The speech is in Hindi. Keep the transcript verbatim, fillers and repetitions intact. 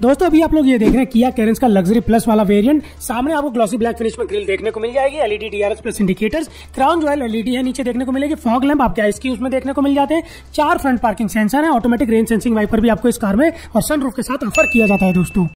दोस्तों अभी आप लोग ये देख रहे हैं किया कैरेंस का लग्जरी प्लस वाला वेरिएंट। सामने आपको ग्लॉसी ब्लैक फिनिश में ग्रिल देखने को मिल जाएगी, LED DRS plus indicators, crown जो है एलईडी है नीचे देखने को मिलेगी, फॉग लैंप आपके आईज की उसमें देखने को मिल जाते हैं, चार फ्रंट पार्किंग सेंसर है, ऑटोमेटिक रेन सेंसिंग वाइपर भी आपको इस कार में और सनरूफ के साथ ऑफर किया जाता है दोस्तों।